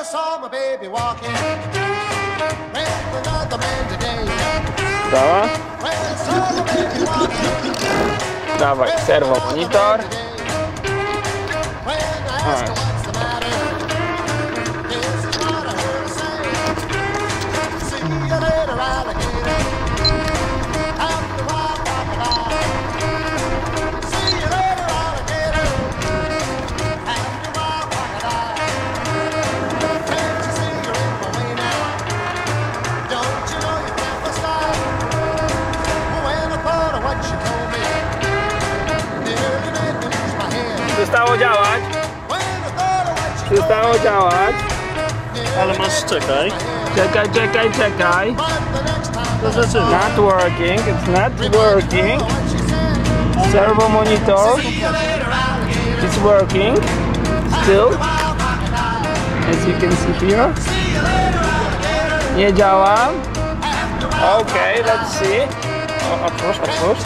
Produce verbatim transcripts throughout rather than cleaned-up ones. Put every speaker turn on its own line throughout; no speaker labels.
Dobra. Dawaj, serwo monitor. A. Przestało działać. Przestało działać.
Ale masz, czekaj.
Czekaj, czekaj, czekaj.
To zaczyna.
Not working, it's not working. Servo monitor. It's working. Still. As you can see here. Nie działa. Okay, let's see. O, otwórz, otwórz.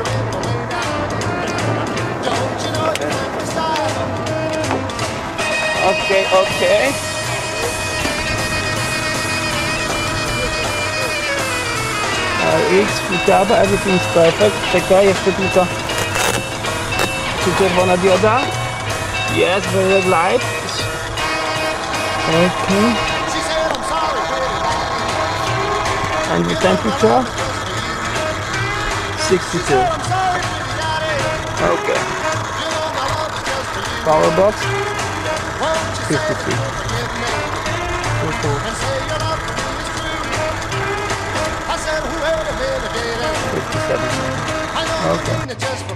Okay, okay. R X, Futaba, everything's perfect. Czekaj, jeszcze tylko. Czy czerwona dioda? Yes, the red light. Okay. And the temperature? sixty-two. Okay. Power box? fifty-three. fifty-seven. Okay.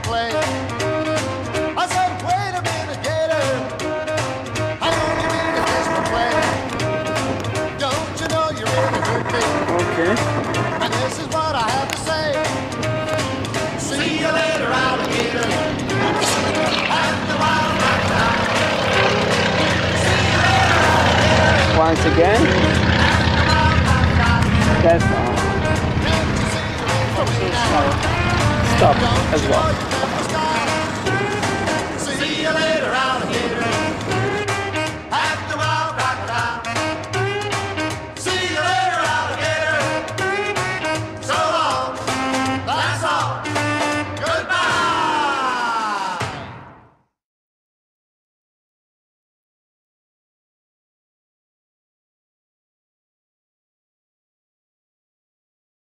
Okay. And this is what I have to say. See you later, alligator. Once again. That's all. Stop as well.